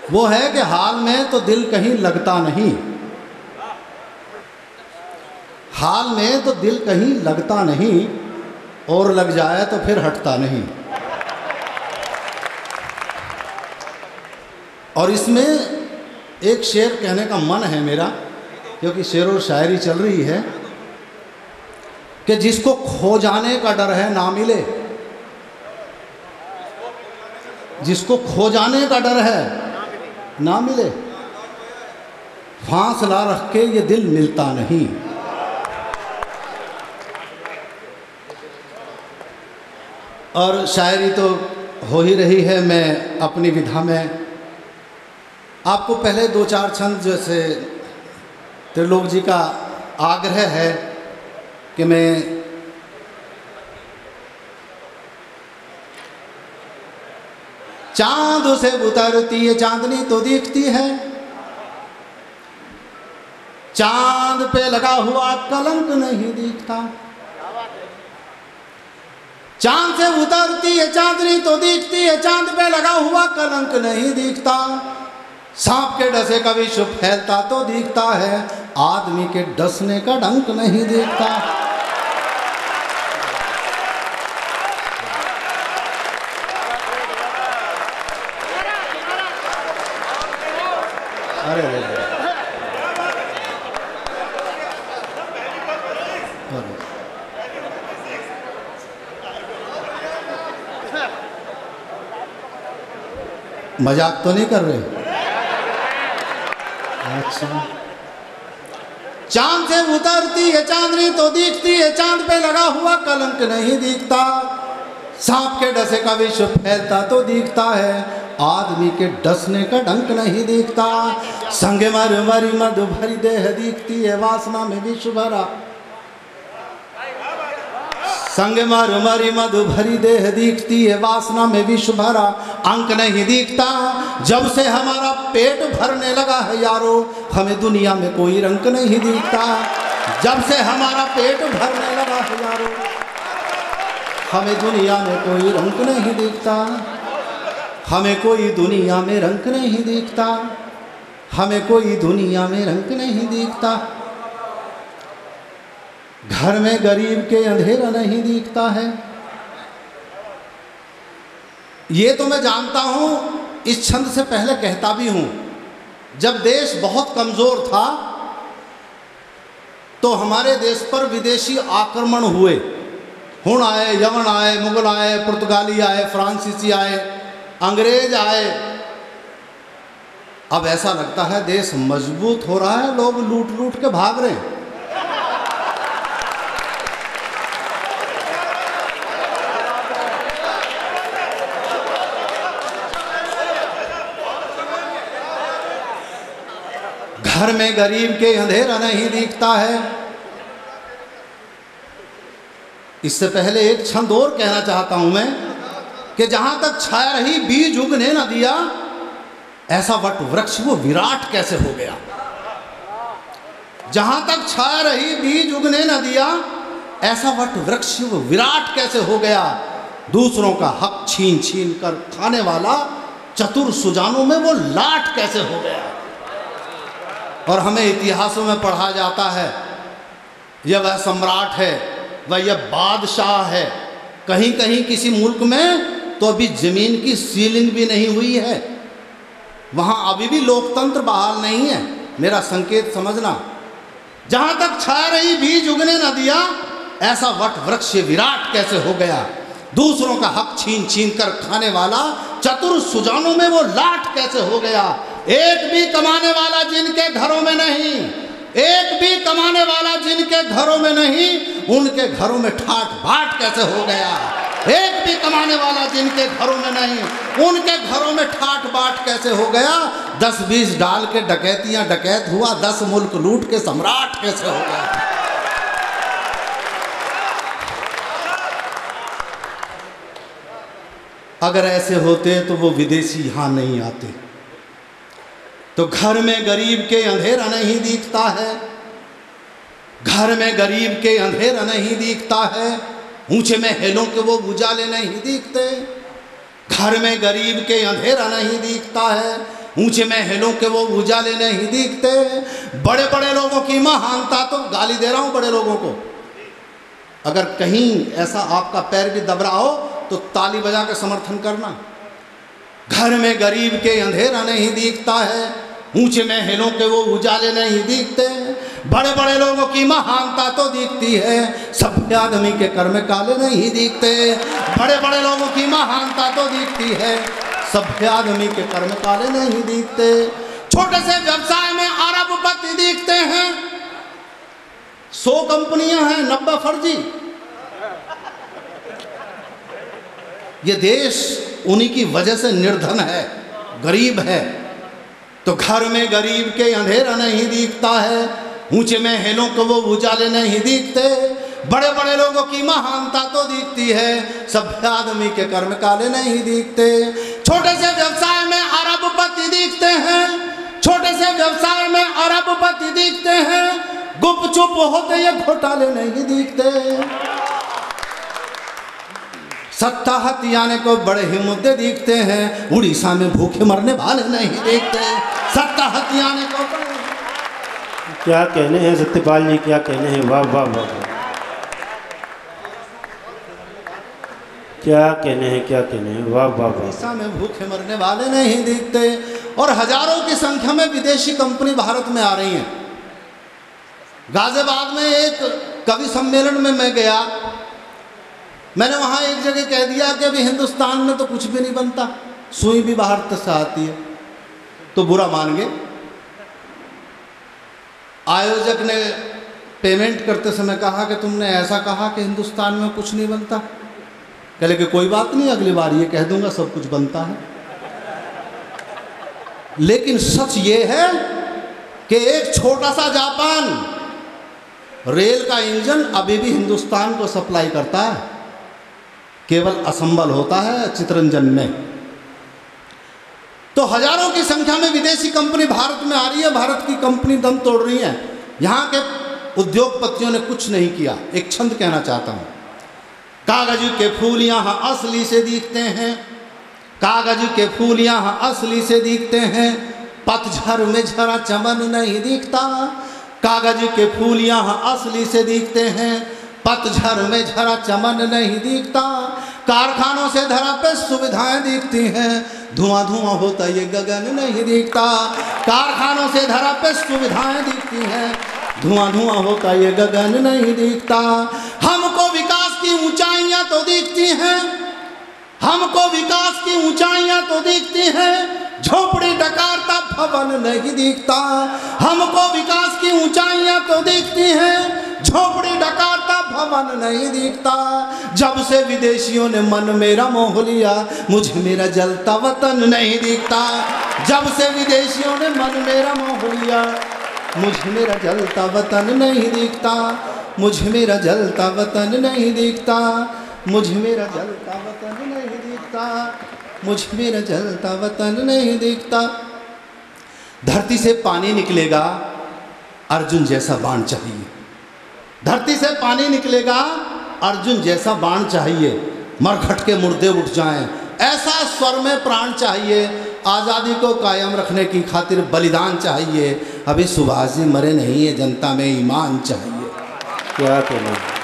वो है कि हाल में तो दिल कहीं लगता नहीं, हाल में तो दिल कहीं लगता नहीं, और लग जाए तो फिर हटता नहीं। और इसमें एक शेर कहने का मन है मेरा, क्योंकि शेर और शायरी चल रही है कि जिसको खो जाने का डर है ना मिले, जिसको खो जाने का डर है ना मिले, फासला रख के ये दिल मिलता नहीं। और शायरी तो हो ही रही है। मैं अपनी विधा में आपको पहले दो चार छंद, जैसे त्रिलोक जी का आग्रह है कि मैं चांद से उतरती है चांदनी तो दिखती है, चांद पे लगा हुआ कलंक नहीं दिखता, चांद से उतरती है चांदनी तो दिखती है, चांद पे लगा हुआ कलंक नहीं दिखता, सांप के डसे का विश्व फैलता तो दिखता है, आदमी के डसने का डंक नहीं दिखता। अरे मजाक तो नहीं कर रहे? अच्छा। चांद से उतरती है चांदनी तो दिखती है, चांद पे लगा हुआ कलंक नहीं दिखता, सांप के डसे का विश्व फैलता तो दिखता है, आदमी के डसने का डंक नहीं दिखता। संगे मर मरी मधु भरी देह दिखती है, वासना में विश्व भरा, संग मर मरी मधु भरी देह दिखती है, वासना में विश्व भरा, अंक नहीं दिखता। जब से हमारा पेट भरने लगा है यारो, हमें दुनिया में कोई रंग नहीं दिखता। जब से हमारा पेट भरने लगा है यारो, हमें दुनिया में कोई रंग नहीं दिखता, हमें कोई दुनिया में रंग नहीं दिखता, हमें कोई दुनिया में रंग नहीं दिखता। घर में गरीब के अंधेरा नहीं दिखता है। ये तो मैं जानता हूं, इस छंद से पहले कहता भी हूं, जब देश बहुत कमजोर था तो हमारे देश पर विदेशी आक्रमण हुए, हुण आए, यवन आए, मुगल आए, पुर्तगाली आए, फ्रांसीसी आए, अंग्रेज आए। अब ऐसा लगता है देश मजबूत हो रहा है, लोग लूट लूट के भाग रहे हैं। घर में गरीब के अंधेरा नहीं दिखता है। इससे पहले एक छंद और कहना चाहता हूं मैं कि जहां तक छाया रही बीज उगने न दिया, ऐसा वट वृक्ष वो विराट कैसे हो गया। जहां तक छाया रही बीज उगने न दिया, ऐसा वट वृक्ष वो विराट कैसे हो गया। दूसरों का हक छीन छीन कर खाने वाला चतुर सुजानों में वो लाट कैसे हो गया। और हमें इतिहासों में पढ़ा जाता है, यह वह सम्राट है, वह यह बादशाह है। कहीं कहीं किसी मुल्क में तो अभी जमीन की सीलिंग भी नहीं हुई है, वहां अभी भी लोकतंत्र बहाल नहीं है। मेरा संकेत समझना। जहां तक छाया रही बीज उगने न दिया, ऐसा वट वृक्ष विराट कैसे हो गया। दूसरों का हक छीन छीन कर खाने वाला चतुर सुजानों में वो लाट कैसे हो गया। एक भी कमाने वाला जिनके घरों में नहीं, एक भी कमाने वाला जिनके घरों में नहीं, उनके घरों में ठाट बाट कैसे हो गया। एक भी कमाने वाला जिनके घरों में नहीं, उनके घरों में ठाट बाट कैसे हो गया। 10-20 डाल के डकैतियां डकैत हुआ, 10 मुल्क लूट के सम्राट कैसे हो गया। अगर ऐसे होते तो वो विदेशी यहां नहीं आते। तो घर में गरीब के अंधेरा नहीं दिखता है, घर में गरीब के अंधेरा नहीं दिखता है, ऊंचे महलों के वो उजाले नहीं दिखते। घर में गरीब के अंधेरा नहीं दिखता है, ऊंचे महलों के वो उजाले नहीं दिखते, बड़े बड़े लोगों की महानता, तो गाली दे रहा हूं बड़े लोगों को, अगर कहीं ऐसा आपका पैर भी दब रहा हो तो ताली बजा के समर्थन करना। घर में गरीब के अंधेरा नहीं दिखता है, ऊंचे महलों के वो उजाले नहीं दिखते, बड़े बड़े लोगों की महानता तो दिखती है, सभ्य आदमी के कर्म काले नहीं दिखते। बड़े बड़े लोगों की महानता तो दिखती है, सभ्य आदमी के कर्म काले नहीं दिखते। छोटे से व्यवसाय में अरबपति दिखते हैं, 100 कंपनियां हैं, 90 फर्जी। ये देश उन्हीं की वजह से निर्धन है, गरीब है। तो घर में गरीब के अंधेरा नहीं दिखता है, ऊंचे महलों को वो उजाले नहीं दिखते, बड़े बड़े लोगों की महानता तो दिखती है, सभ्य आदमी के कर्म काले नहीं दिखते। छोटे से व्यवसाय में अरबपति दिखते हैं, छोटे से व्यवसाय में अरबपति दिखते हैं, गुपचुप होते ये घोटाले नहीं दिखते। सत्ता हथियाने को बड़े ही मुद्दे दिखते हैं, उड़ीसा में भूखे मरने वाले नहीं दिखते। सत्ता हथियाने को क्या कहने हैं सत्यपाल जी, क्या कहने हैं, वाह वाह वाह, क्या कहने हैं, क्या कहने हैं, वाह वाह वाह। उड़ीसा में भूखे मरने वाले नहीं दिखते, और हजारों की संख्या में विदेशी कंपनी भारत में आ रही हैं। गाजियाबाद में एक कवि सम्मेलन में मैं गया, मैंने वहाँ एक जगह कह दिया कि अभी हिंदुस्तान में तो कुछ भी नहीं बनता, सुई भी बाहर से आती है, तो बुरा मान गए। आयोजक ने पेमेंट करते समय कहा कि तुमने ऐसा कहा कि हिंदुस्तान में कुछ नहीं बनता। कहे कि कोई बात नहीं, अगली बार ये कह दूंगा सब कुछ बनता है। लेकिन सच ये है कि एक छोटा सा जापान रेल का इंजन अभी भी हिंदुस्तान को सप्लाई करता है, केवल असंबल होता है चितरंजन में। तो हजारों की संख्या में विदेशी कंपनी भारत में आ रही है, भारत की कंपनी दम तोड़ रही है। यहाँ के उद्योगपतियों ने कुछ नहीं किया। एक छंद कहना चाहता हूँ, कागज के फूल यहाँ असली से दिखते हैं, कागज के फूल यहाँ असली से दिखते हैं, पतझड़ में झरा चमन नहीं दिखता। कागज के फूल यहाँ असली से दिखते हैं, पतझड़ में झरा चमन नहीं दिखता। कारखानों से धरा पे सुविधाएं दिखती हैं, धुआं धुआं होता ये गगन नहीं दिखता। कारखानों से धरा पे सुविधाएं दिखती हैं, धुआं धुआं होता ये गगन नहीं दिखता। हमको विकास की ऊंचाइयां तो दिखती हैं, हमको विकास की ऊंचाइयां तो दिखती हैं, झोपड़ी डकारता भवन नहीं दिखता। हमको विकास की ऊंचाइयां तो दिखती हैं, झोपड़ी डकारता भवन नहीं दिखता। जब से विदेशियों ने मन मेरा मोह लिया, मुझे मेरा जलता वतन नहीं दिखता। जब से विदेशियों ने मन मेरा मोह लिया, मुझे मेरा जलता वतन नहीं दिखता। मुझे मेरा जलता वतन नहीं दिखता, मुझे मेरा जलता वतन नहीं दिखता, मुझे मेरा जलता वतन नहीं दिखता। धरती से पानी निकलेगा, अर्जुन जैसा बाण चाहिए। धरती से पानी निकलेगा, अर्जुन जैसा बाण चाहिए। मरघट के मुर्दे उठ जाएं, ऐसा स्वर में प्राण चाहिए। आज़ादी को कायम रखने की खातिर बलिदान चाहिए। अभी सुभाष जी मरे नहीं है, जनता में ईमान चाहिए। क्या कहना।